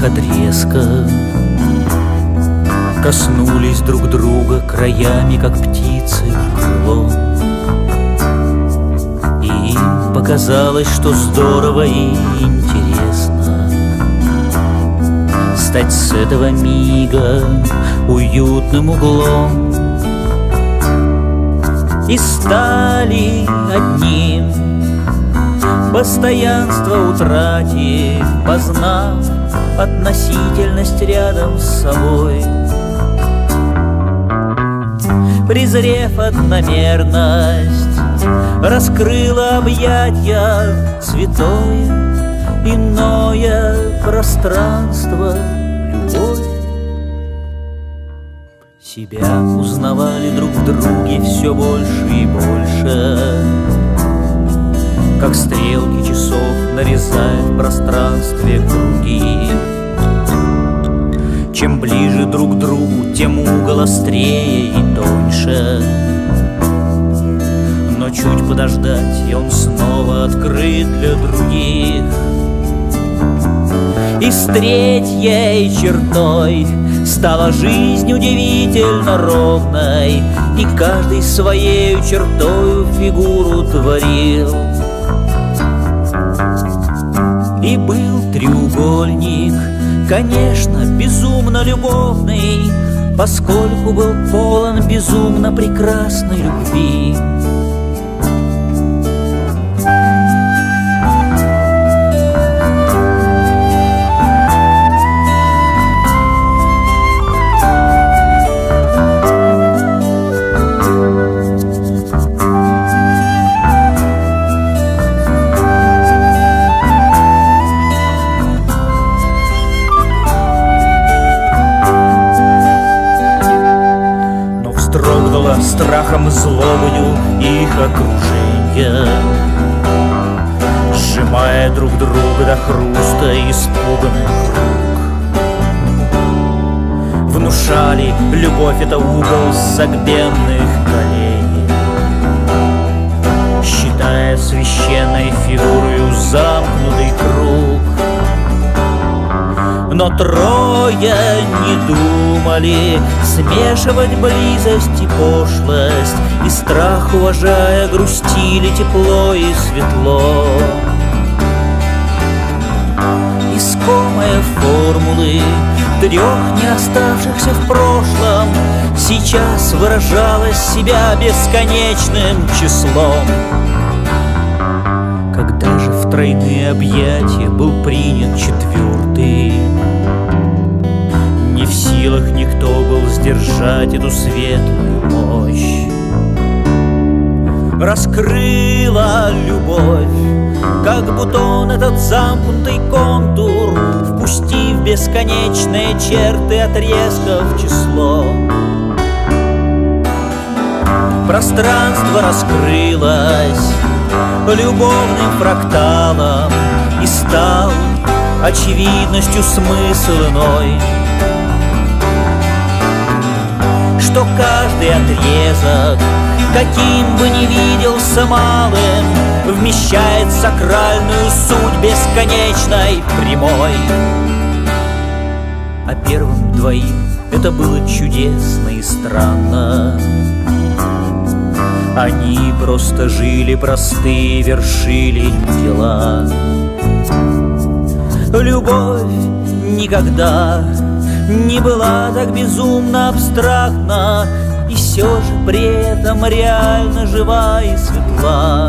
отрезках коснулись друг друга краями, как птицы крылом. И им показалось, что здорово и интересно стать с этого мига уютным углом. И стали одним, постоянство утратив, познав относительность рядом с собой. Презрев одномерность, раскрыла объятья святое, иное пространство, любовь. Себя узнавали друг в друге все больше и больше, как стрелки часов нарезая в пространстве круги. Чем ближе друг к другу, тем угол острее и тоньше. Но чуть подождать, и он снова открыт для других. И с третьей чертой стала жизнь удивительно ровной, и каждый своею чертою фигуру творил. И был треугольник, конечно, безумно любовный, поскольку был полон безумно прекрасной любви. Страхом и злобою их окружения, сжимая друг друга до хруста испуганных рук. Внушали, любовь — это угол согбенных коленей, считая священной фигурою замкнутый круг. Но трое не думали смешивать близость и пошлость, и страх уважая грустили тепло и светло. Искомые формулы трех не оставшихся в прошлом сейчас выражалось себя бесконечным числом. Когда же в тройные объятия был принят четвертый, не в силах никто был сдержать эту светлую мощь. Раскрыла любовь, как бутон этот замкнутый контур, впустив бесконечные черты отрезков число. Пространство раскрылось любовным фракталом, и стал очевидностью смысл иной, что каждый отрезок, каким бы ни виделся малым, вмещает сакральную суть бесконечной прямой. А первым двоим это было чудесно и странно. Они просто жили простые, вершили дела. Любовь никогда не была так безумно абстрактна, и все же при этом реально жива и светла.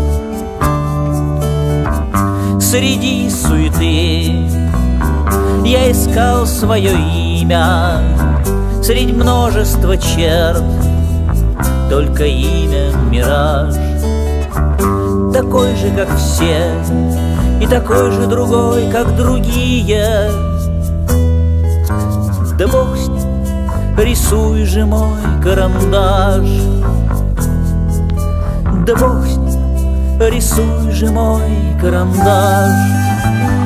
Среди суеты я искал свое имя, среди множества черт только имя мираж, такой же, как все, и такой же другой, как другие. Да бог с ним, рисуй же мой карандаш. Да бог с ним, рисуй же мой карандаш.